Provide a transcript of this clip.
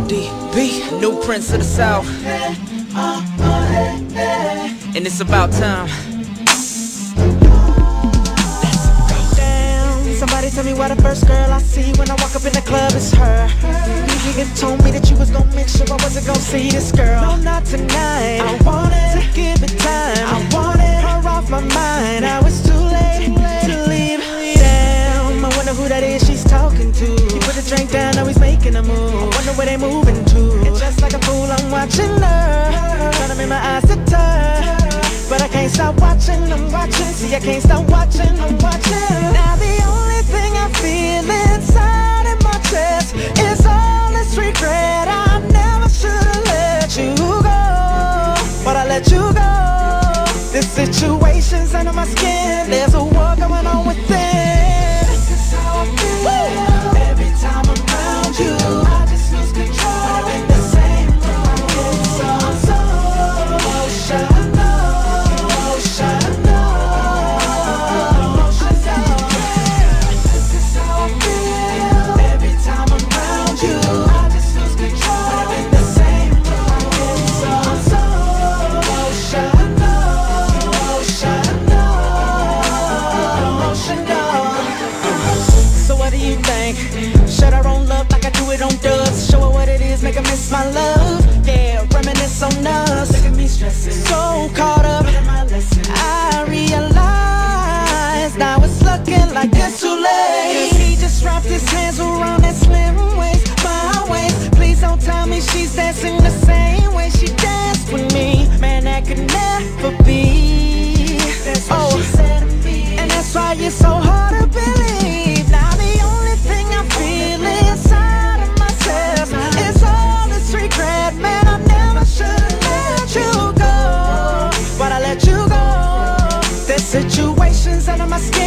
DB, new Prince of the South, and it's about time. Somebody tell me why the first girl I see when I walk up in the club is her. You nigga told me that you was gon' make sure I wasn't gon' see this girl. No, not tonight. I wanted to give it time. I wanted her off my mind. Now it's too late to leave. Damn, I wonder who that is she's talking to. He put the drink down, now he's making a move. I wonder where they moving to. And just like a fool, I'm watching her, trying to make my eyes deter. But I can't stop watching, I'm watching. See, I can't stop watching, I'm watching. Now the only thing I feel inside in my chest is all this regret. I never should've let you go, but I let you go. This situation's under my skin. There's a war going on within. This is how I feel. Every time I'm around you, I just lose control. I'm in the same room, so I'm so emotional. Shut her on love like I do it on dubs. Show her what it is, make her miss my love. Yeah, reminisce on us. Look at me stressing, so caught up. I realize now it's looking like it's too late. He just wrapped his hands around that slim waist, my waist. Please don't tell me she's dancing the same way she danced with me. Man, that could never be. That's what she said to me, and that's why it's so hard to believe. Now the only thing I feel inside of myself is all this regret. Man, I never should've let you go, but I let you go. This situation's under my skin.